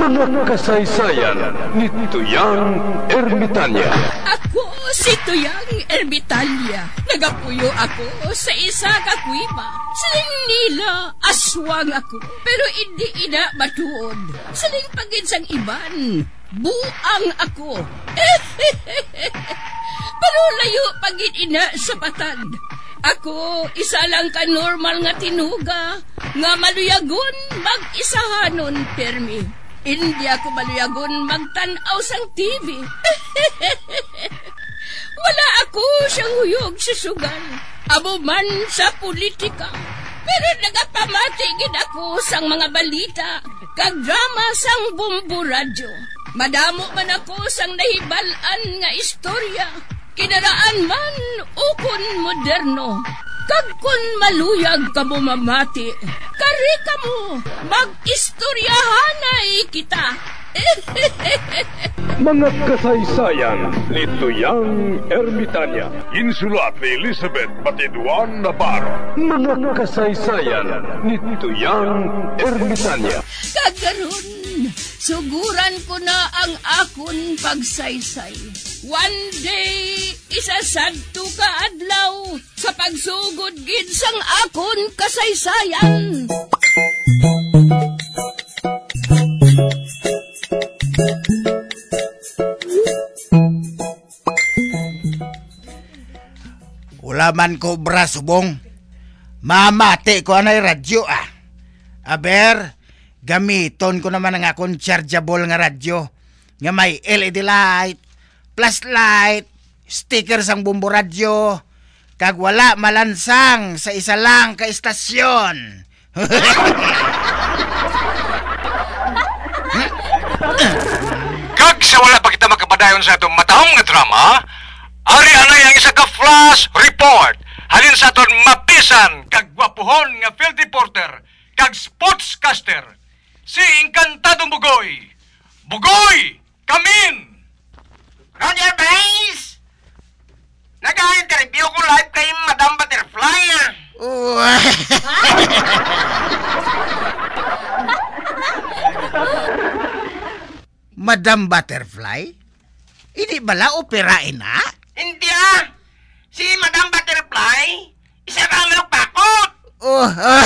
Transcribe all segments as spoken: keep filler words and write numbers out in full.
Mga kasaysayan ni Tuyang Ermitanya. Ako si Tuyang Ermitanya. Nagapuyo ako sa isa ka kuiba. Siling nila, aswang ako. Pero hindi ina matuod. Siling paginsang iban, buang ako. Pero layo pagin ina sa patad. Ako, isa lang ka normal nga tinuga, nga maluyagon mag-isahanon, permi. Hindi ako maluyagon magtanaw sang T V. Wala ako siyang huyog sa sugal, abo man sa politika. Pero nagapamatigid ako sang mga balita, kag drama sang Bumbu Radyo. Madamo man ako sang nahibalan nga istorya, kinaraan man ukon moderno. Kag kun maluyag ka mo mamati, kari ka mo, mag-istoryahanay kita. Mga kasaysayan ni Tuyang Ermitanya. Insulat ni Elizabeth Batiduan Navarro. Mga kasaysayan ni Tuyang Ermitanya. Kagaron, suguran ko na ang akon pagsaysay. One day, isasadto ka adlaw sa pagsugod gid sang akon kasaysayan. Wala man ko bra subong. Mamati ko anay radyo ah. Aber, gamiton ko naman ang akong chargeable nga radyo. Nga may L E D light, flashlight, sticker sang Bumbu Radyo, kag wala malansang sa isa lang ka istasyon. Kag sa wala pa kita makapadayon sa itong matahong nga drama, ari anay ang isa ka flash report halin sa itong mapisan kag gwapuhon nga field reporter kag sportscaster, si Encantadong Bugoy. Bugoy! Kamin! Roger Base! Nag-interview ko live kay Madam Butterfly ah. Madam Butterfly? Hindi bala operain na? Hindi ah! Si Madam Butterfly, isa ka malukbakot! Oh,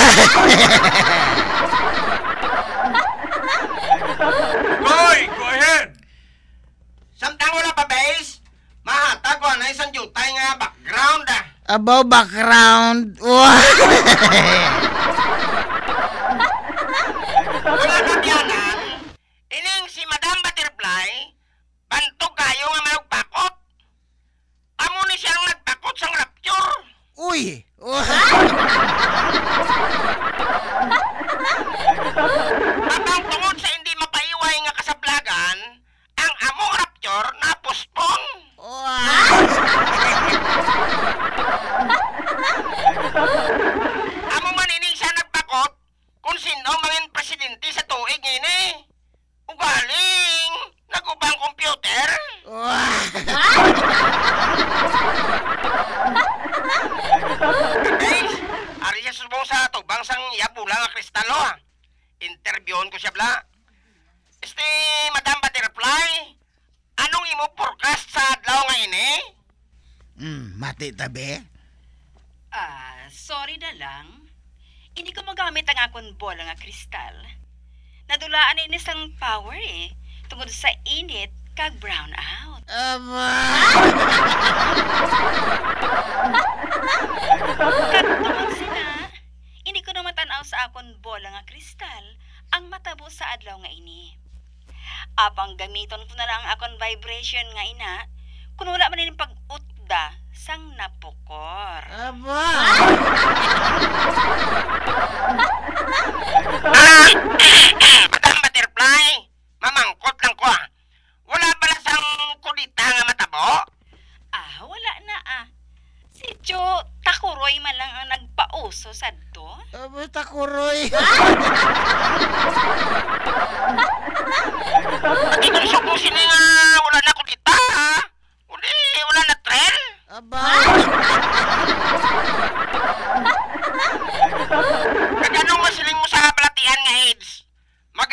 Bugoy, go ahead! Samtang wala pa, Base, mahatag ko na isang jutay nga background ah. about background. Mga kabyanan, ining si Madam Butterfly, bantog kayo nga malukbakot. Amo ni siyang nagpakot sang rapture. Uy! Abang tungod sa hindi mapaiway nga kasablagan, ang among rapture na postpone. Amo man ining siya nagpakot kung sino mangin presidente sa tuig ini. Ugaling, nagubang computer. Guys, ari siya subong sa tubang sang yabula nga kristalo ah. Interviewon ko siya bla. Este, Madam Butterfly, anong imo forecast sa adlaw nga ini? Hmm, mati tabi. Ah, sorry na lang. Hindi ko magamit ang akong bola nga kristal. Nadulaan ini sang power eh, tungod sa init kag brown out. Aba! Kag tungod sina, hindi ko na matanaw sa akong bola nga kristal ang matabo sa adlaw nga ini. Apang gamiton ko na lang akong vibration nga ina, kung wala man yung pag-utda sang napukor. Aba! Ah! Madam Butterfly, mamangkot lang ko ah. Wala ba na sang kulita nga matabo? Ah, wala na ah. Si Jo Takuroy man lang ang nagpauso sa to. Aba, takuroy. Pati kung subusin nga wala na kulita ha? Uli, wala na trail? Aba! Kaganong masiling mo sa balatian nga AIDS?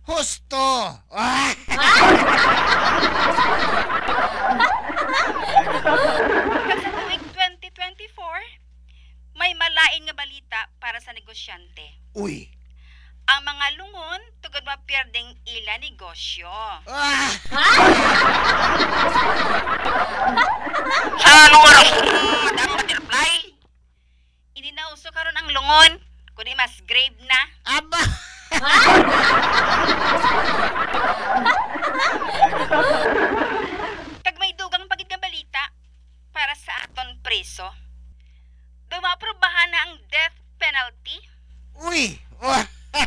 Husto! Ah! Kag sa tuig twenty twenty-four, may malain nga balita para sa negosyante. Uy! Ang mga lungon tugod mapierdeng ila negosyo. Ah! Sa anong oras, Madam Butterfly? Hindi na uso karon ang lungon, kundi mas grave na. Aba! Kag may dugang pagid nga balita para sa aton preso. Dumaprobahan na ang death penalty. Uy! Oh!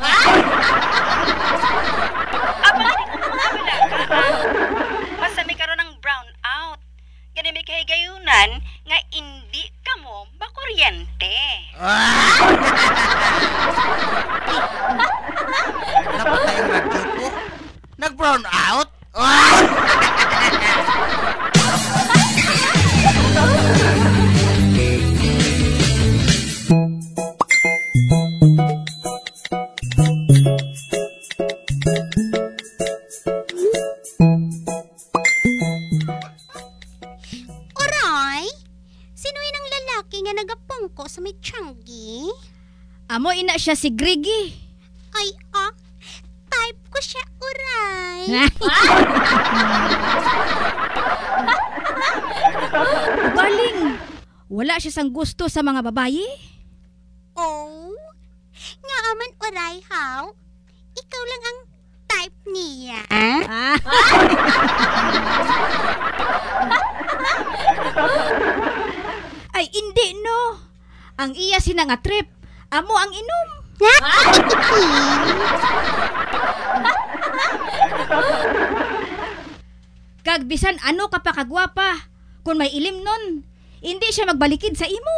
Abang hindi ko mga kabalaga, ah. Basta may karon ng brown out. Gani may kahigayunan nga hindi ka mo makuryente. Ah! Napatay ang radyo ko. Nag-brown out? Ah! Oray, sino yun ang lalaki nga nagapungko sa may tiyanggi? Amo ina siya si Griggy. Ay, ah, type ko siya, oray. Galing. Wala siya sang gusto sa mga babayi. Oh, nga aman, oray, how? Ikaw lang ang type niya. Ah. Ay, hindi no. Ang iya sina nga trip. Amo ang inom. Kag bisan ano ka pa kagwapa. Kung may ilim nun, hindi siya magbalikid sa imo.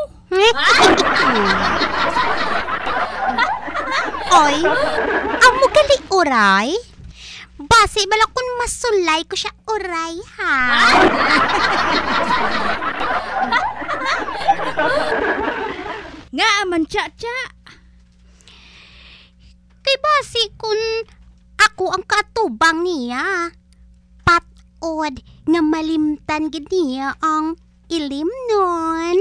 Oy, amo gali, oray. Base bala kung masulay ko siya, oray, ha? Nga aman tsa-tsa. Kay base kung ako ang katubang niya. Patod nga malimtan gid niya ang ilim nun.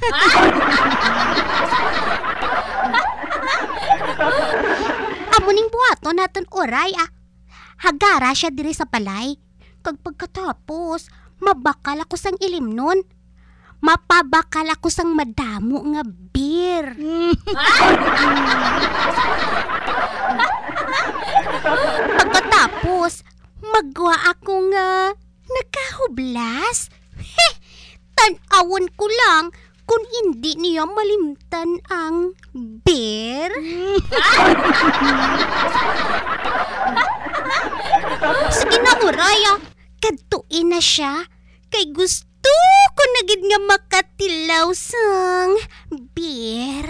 Amo ning buhato naton, oray, ah. Hagara siya diri sa balay. Kag pagkatapos, mabakal ako sang ilim nun. Mapabakal ako sang madamo nga beer. Pagkatapos, magwa ako nga nakahublas. Heh, tan-awon ko lang kung hindi niya malimtan ang beer. Sige na, Uraya. Kadtuin na siya. Kay gusto ko na gid nga makatilaw sang beer.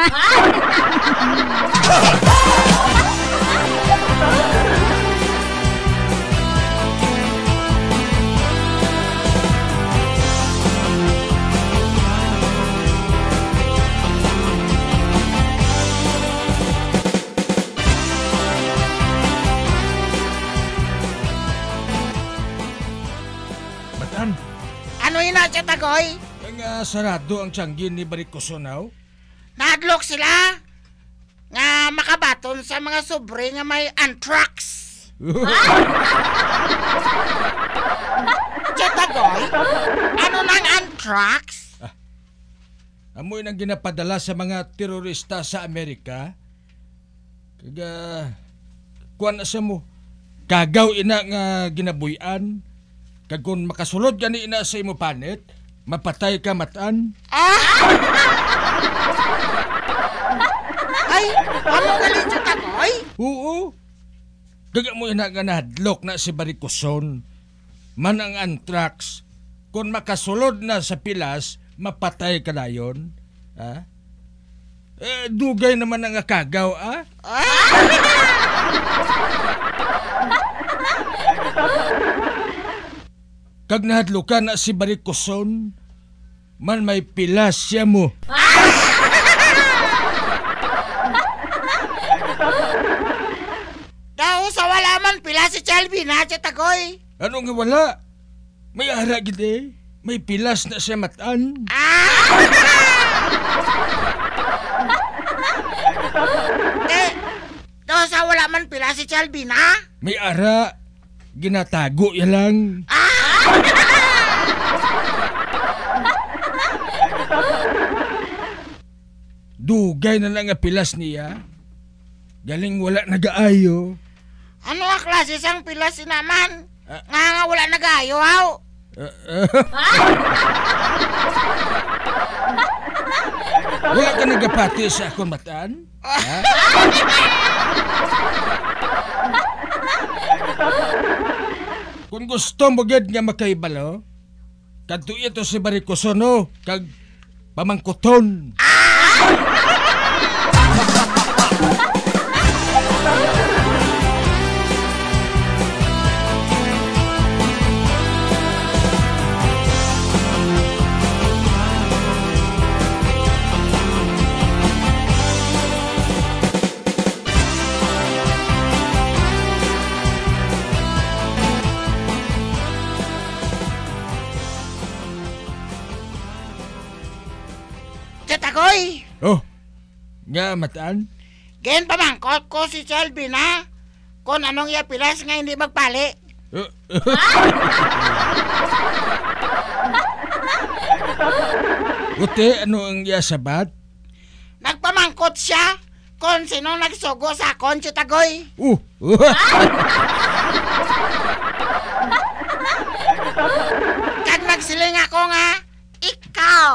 Matan, Ano yun na siya, Tagoy? ang uh, sarado ang tiyanggi ni Baricosonaw. Nahadlok sila nga makabaton sa mga sobre nga may anthrax. Siya, Tagoy? Ano nang anthrax? Amoy nang ginapadala sa mga terorista sa Amerika. Kaga, kuwan na sa mo, kagaw ina nga ginabuyan. Kag kung makasulod gani ina sa imo panit, mapatay ka matan. Ah! Ay, ano galing siya, Tagoy? Oo. Kaga mo ina nga nahadlok na si Baricoson. Man ang anthrax. Kung makasulod na sa pilas, mapatay ka na yun. Ha? Eh, dugay naman ang kagaw, ah? Kag nahadlukan na si Baricoson, man may pilas siya mo. Daw sa wala man pila si Chalvina, Chatagoy. Ano nga wala? May ara gid eh. May pilas na siya matan. Ah! eh, do sa wala man pila si Chalvina? May ara. Ginatago ya lang. Dugay na lang nga pilas niya. Galing wala nagaayo. Ano ang klase sang pilas si naman? Uh, nga nga wala nagaayo, haw? Uh, uh, wala ka nagapati sa akong mataan? Ha? Kung gusto mo gid nga makaibalo, kadto ito si Baricosono kag pamangkuton. Chatagoy! Oh, nga mataan? Gen pamangkot ko si Chalvina kung anong iya pilas nga hindi magpali. Uh, Ute, ano ang iya sabat? Nagpamangkot siya kung sinong nagsugo sa akon, Chatagoy. Uh! Kag nagsiling ako nga, ikaw.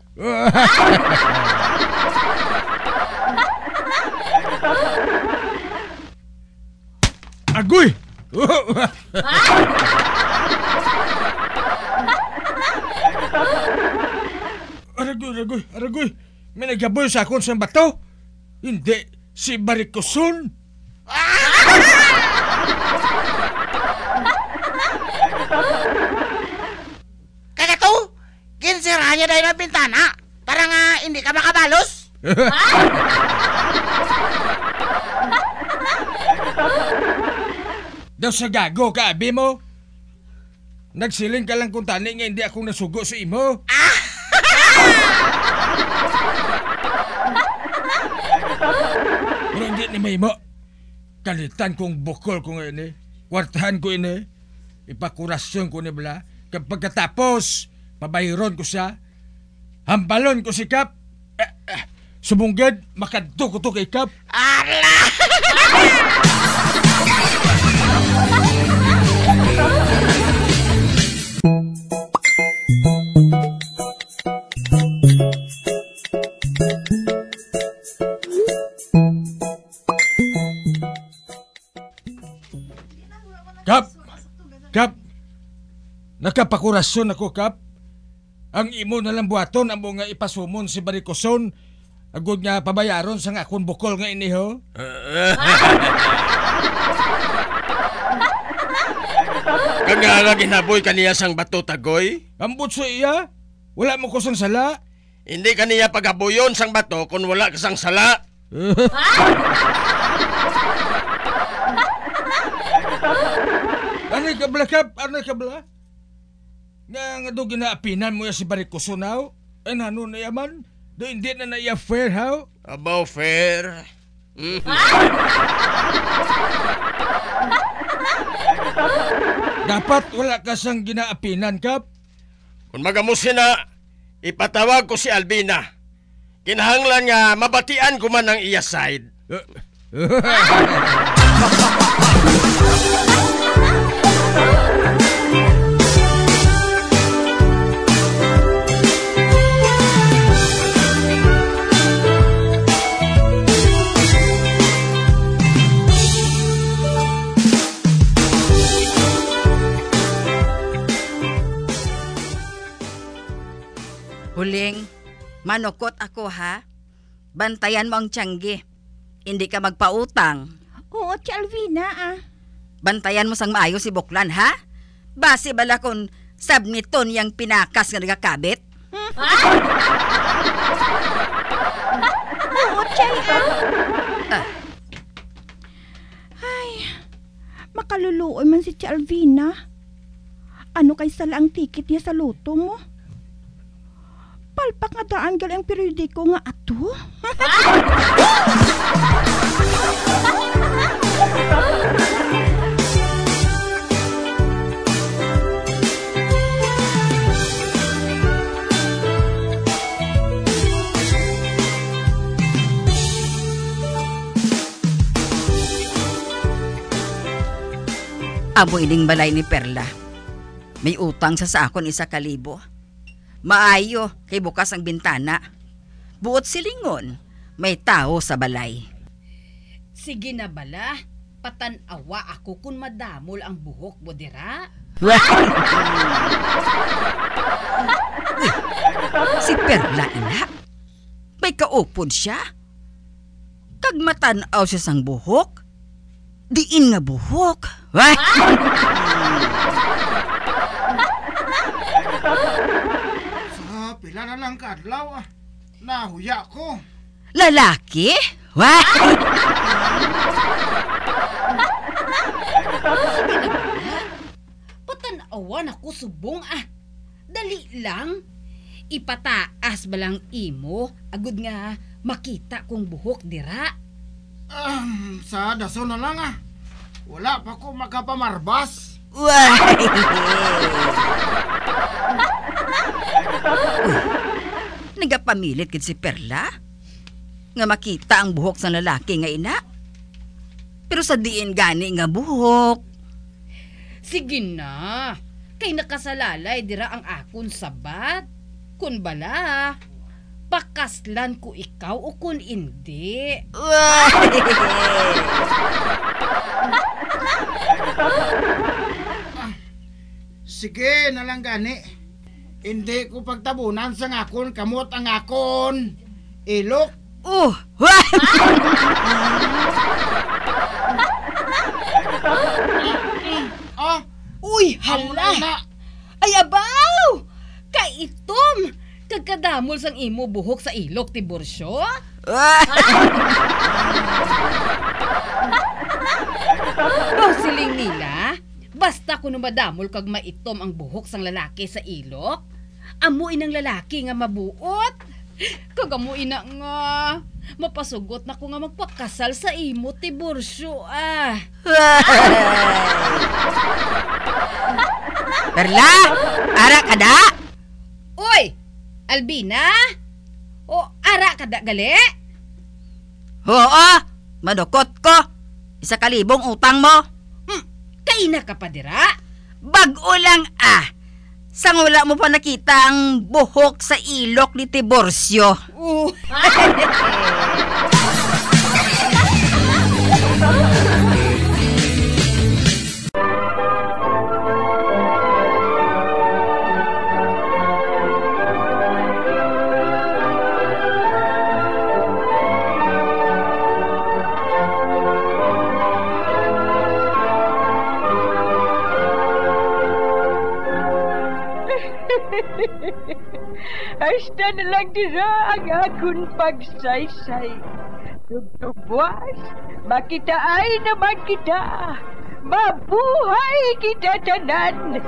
Agoy! Aragoy, aragoy, aragoy. May nagaboy sa akon sa bato. Hindi, si Baricoson. Kaya to, kinsira niya dahil ng bintana para nga hindi ka makabalos. Daw sa gago ka, abi mo. Nagsiling ka lang kung tani nga hindi akong nasugo sa imo. Pero hindi ni may mo. Kalitan kong bukol ko nga ini. Kwartahan ko ini. Ipakurasyon ko ni bala. Kapag katapos, mabayron ko siya. Hambalon ko si Kap. Eh, eh, subunggad, makadto ko to kay Kap. Ala! Kap! Kap! Nakapakurasyon ako, Kap. Ang imo na lang buhaton ang mga ipasumon si Baricoson. Agod nga pabayaron sa akong bukol nga iniho. Kagala ginaboy kaniya sang bato, Tagoy? Ambot sa iya? Wala mo ko sang sala? Hindi kaniya pagabuyon sang bato kung wala ka sang sala. Ano ka bala, Kap? Ano ka bala? Nga nga do ginaapinan mo ya si Baricoson, haw? Ay nano na yaman? Do hindi na na iya fair, haw? Abaw fair. Mm. Dapat wala ka sang ginaapinan, Kap. Kung magamusin na, ipatawag ko si Albina. Kinahanglan nga mabatian ko man ang iya side. Huling, manukot ako ha. Bantayan mo ang tiyanggi. Hindi ka magpautang. Oo, Tia Alvina ah. Bantayan mo sang maayo si Buklan ha. Base bala kung sabniton yang pinakas nga nagakabit. Oo, Chay ah. Ah. Ay, makaluluoy man si Tia Alvina. Ano kay sala ang ticket niya sa loto mo? Palpak nga daan gal ang periodiko nga ato. Amo ining balay ni Perla. May utang sa sa akon isa kalibo. Maayo kay bukas ang bintana. Buot silingon, may tao sa balay. Sige na bala, patanawa ako kung madamol ang buhok mo dira. Si Perla ina. May kaupod siya. Kag matanaw siya sang buhok. Diin nga buhok. Sa pila na lang kadlaw ah. Nahuya ko. Lalaki? Patanawan ako subong ah. Dali lang. Ipataas ba lang imo agud nga makita kong buhok dira. Um, sa daso na lang ah. Wala pa ko makapamarbas. Nagapamilit kid si Perla nga makita ang buhok sa lalaki nga ina. Pero sa diin gani nga buhok. Sige na. Kay nakasalalay dira ang akon sabat. Kun bala, pakaslan ko ikaw o kun hindi. Ah, sige na lang gani. Hindi ko pagtabunan sa ngakon kamot ang akon. Ilok. Oh. Ah, uy, hala. Ay abaw! Kay itom. Kagkadamol sang imo buhok sa ilok ti Borsyo? Daw siling nila, basta kuno madamol kag maitom ang buhok sang lalaki sa ilok, amuin ng lalaki nga mabuot. Kag amuin na nga, mapasugot na ko nga magpakasal sa imo ti Borsyo ah. Perla, ara kada? Uy! Alvina? O ara kada gali? Oo, madukot ko. Isa kalibong utang mo. Hmm, kaina ka pa dira? Bag-o lang ah. Sang wala mo pa nakita ang buhok sa ilok ni Tiborcio. Uh. Hasta na lang dira ang akong pagsaysay. Tugtugwas, makitaay naman kita. Mabuhay kita tanan.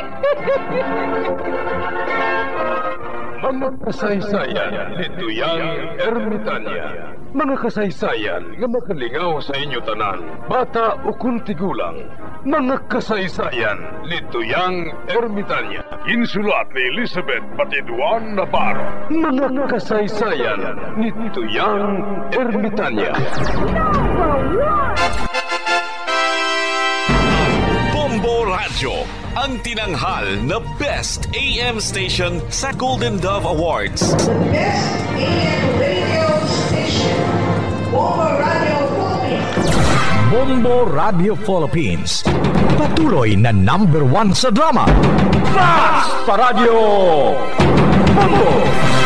Mga kasaysayan ni Tuyang Ermitanya. Mga kasaysayan nga makalingaw sa inyo tanan, bata o kuntigulang. Mga kasaysayan ni Tuyang Ermitanya. Insulat ni Elizabeth Batiduan Navarro. Mga kasaysayan ni Tuyang Ermitanya. Bombo Radio, ang tinanghal na Best A M Station sa Golden Dove Awards. The Best A M Radio Station, Bombo Radio Philippines. Bombo Radio Philippines, patuloy na number one sa drama. Fast Paradyo Bombo!